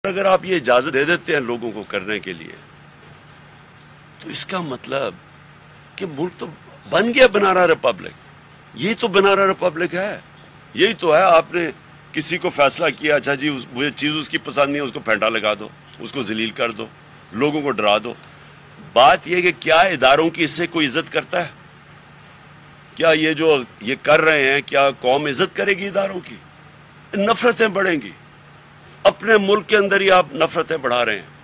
اگر آپ یہ اجازت دے دیتے ہیں لوگوں کو کرنے کے لیے تو اس کا مطلب کہ ملک تو بن گیا بنارا ریپبلک. یہی تو بنارا ریپبلک ہے, یہی تو ہے. آپ نے کسی کو فیصلہ کیا, اچھا جی مجھے چیز اس کی پسند نہیں ہے, اس کو پھینٹا لگا دو, اس کو ذلیل کر دو, لوگوں کو ڈرا دو. بات یہ کہ کیا اداروں کی اس سے کوئی عزت کرتا ہے؟ کیا یہ جو یہ کر رہے ہیں کیا قوم عزت کرے گی اداروں کی؟ نفرتیں بڑھیں گی. اپنے ملک کے اندر ہی آپ نفرتیں بڑھا رہے ہیں.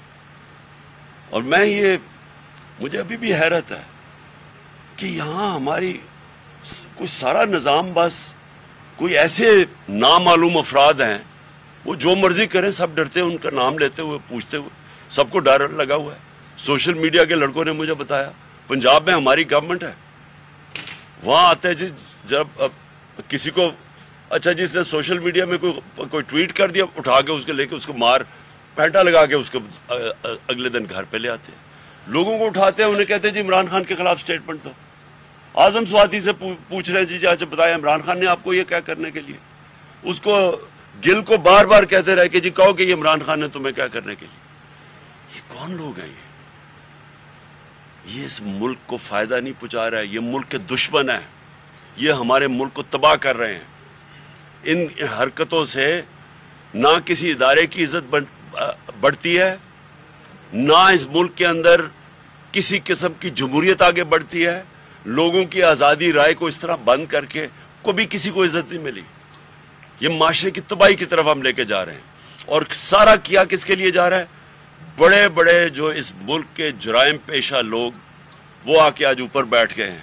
اور مجھے ابھی بھی حیرت ہے کہ یہاں ہماری کوئی سارا نظام بس کوئی ایسے نامعلوم افراد ہیں, وہ جو مرضی کریں, سب ڈرتے ہیں ان کا نام لیتے ہوئے, پوچھتے ہوئے, سب کو ڈر لگا ہوا ہے. سوشل میڈیا کے لڑکوں نے مجھے بتایا پنجاب میں ہماری گورنمنٹ ہے, وہاں آتے ہیں جی جب کسی کو اچھا جی اس نے سوشل میڈیا میں کوئی ٹویٹ کر دیا, اٹھا کے اس کے لے کے اس کو مار پینٹا لگا کے اس کو اگلے دن گھر پہ لے آتے ہیں. لوگوں کو اٹھاتے ہیں, انہیں کہتے ہیں جی عمران خان کے خلاف سٹیٹمنٹ دو. اعظم سواتی سے پوچھ رہے ہیں جی اچھا بتائیں عمران خان نے آپ کو یہ کیا کرنے کے لیے؟ اس کو گل کو بار بار کہتے رہے کہ جی کہو کہ یہ عمران خان نے تمہیں کیا کرنے کے لیے. یہ کون لوگ ہیں؟ یہ اس ملک کو فائدہ نہیں پہنچا رہا ہے, یہ ملک کے دشمن ہیں, یہ ہمارے ملک کو تباہ کر رہے ہیں. ان حرکتوں سے نہ کسی ادارے کی عزت بڑھتی ہے, نہ اس ملک کے اندر کسی قسم کی جمہوریت آگے بڑھتی ہے. لوگوں کی آزادی رائے کو اس طرح بند کر کے کبھی کسی کو عزت نہیں ملی. یہ معاشرے کی تباہی کی طرف ہم لے کے جا رہے ہیں. اور سارا کیا کس کے لیے جا رہا ہے؟ بڑے بڑے جو اس ملک کے جرائم پیشہ لوگ, وہ آ کے آج اوپر بیٹھ گئے ہیں.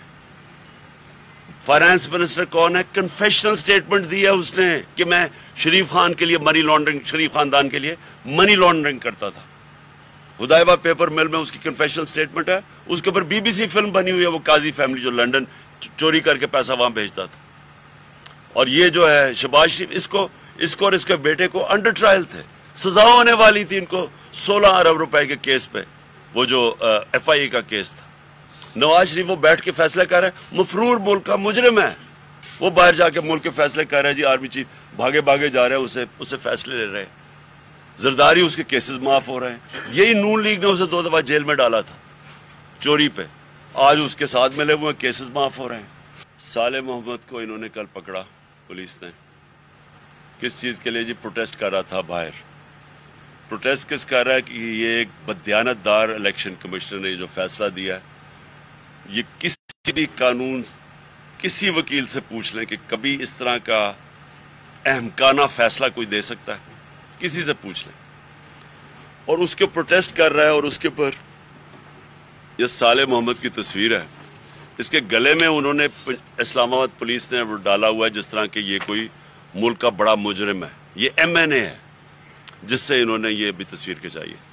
فائنانس منسٹر کون ہے؟ کنفیشنل سٹیٹمنٹ دی ہے اس نے کہ میں شریف خان کے لیے منی لانڈرنگ, شریف خاندان کے لیے منی لانڈرنگ کرتا تھا. ہدایبہ پیپر مل میں اس کی کنفیشنل سٹیٹمنٹ ہے. اس کے اوپر BBC فلم بنی ہوئی ہے, وہ قاضی فیملی جو لندن چوری کر کے پیسہ وہاں بھیجتا تھا. اور یہ جو ہے شہباز شریف, اس کو اور اس کے بیٹے کو انڈر ٹرائل تھے, سزا ہونے والی تھی ان کو 16 ارب روپے کے کیس پہ, وہ جو FIA کا کیس تھا. نواز شریف وہ بیٹھ کے فیصلہ کر رہے ہیں, مفرور ملک کا مجرم ہے, وہ باہر جا کے ملک کے فیصلے کر رہے ہیں. جی آرمی چیف بھاگے جا رہے ہیں, اسے فیصلے لے رہے ہیں. زرداری اس کے کیسز معاف ہو رہے ہیں. یہی نون لیگ نے اسے 2 دفعہ جیل میں ڈالا تھا چوری پہ, آج اس کے ساتھ ملے ہوئے کیسز معاف ہو رہے ہیں. صالح محمد کو انہوں نے کل پکڑا پولیس نے, کس چیز کے لیے؟ جی پروٹیسٹ کر رہا تھا باہر. پروٹیسٹ کس کر رہا ہے کہ یہ ایک بددیانت دار الیکشن کمشنر نے جو فیصلہ دیا ہے, یہ کسی بھی قانون, کسی وکیل سے پوچھ لیں کہ کبھی اس طرح کا احمقانہ فیصلہ کوئی دے سکتا ہے, کسی سے پوچھ لیں. اور اس کے پروٹیسٹ کر رہا ہے, اور اس کے پر یہ صالح محمد کی تصویر ہے. اس کے گلے میں انہوں نے اسلام آباد پولیس نے ڈالا ہوا ہے جس طرح کہ یہ کوئی ملک کا بڑا مجرم ہے. یہ MNA ہے جس سے انہوں نے یہ بھی تصویر کھچائی ہے.